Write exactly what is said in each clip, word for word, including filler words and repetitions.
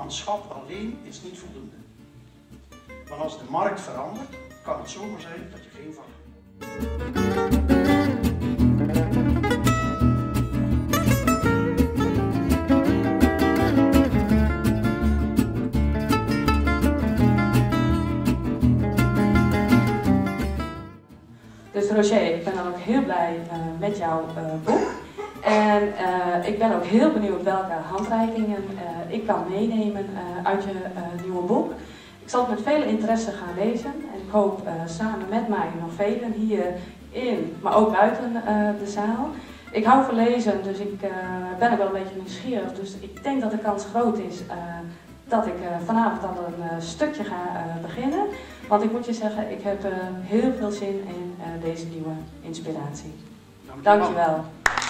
vakmanschap alleen is niet voldoende. Want als de markt verandert, kan het zomaar zijn dat je geen vak hebt. Dus Roger, ik ben dan ook heel blij uh, met jouw uh, boek. En uh, ik ben ook heel benieuwd welke handreikingen uh, ik kan meenemen uh, uit je uh, nieuwe boek. Ik zal het met veel interesse gaan lezen en ik hoop uh, samen met mij nog velen hier in, maar ook buiten uh, de zaal. Ik hou van lezen, dus ik uh, ben ook wel een beetje nieuwsgierig. Dus ik denk dat de kans groot is uh, dat ik uh, vanavond al een uh, stukje ga uh, beginnen. Want ik moet je zeggen, ik heb uh, heel veel zin in uh, deze nieuwe inspiratie. Dank je wel.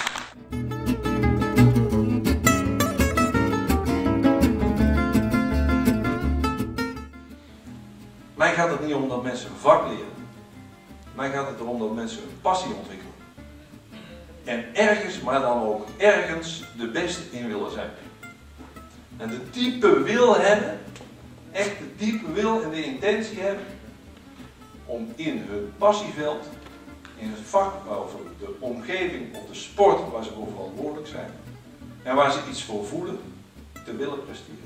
Mij gaat het niet om dat mensen een vak leren. Mij gaat het erom dat mensen een passie ontwikkelen. En ergens, maar dan ook ergens, de beste in willen zijn. En de diepe wil hebben, echt de diepe wil en de intentie hebben, om in hun passieveld, in het vak, over de omgeving, op de sport waar ze voor verantwoordelijk zijn en waar ze iets voor voelen, te willen presteren.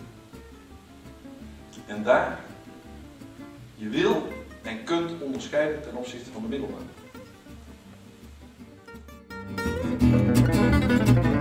En daar je wil en kunt onderscheiden ten opzichte van de middelbare.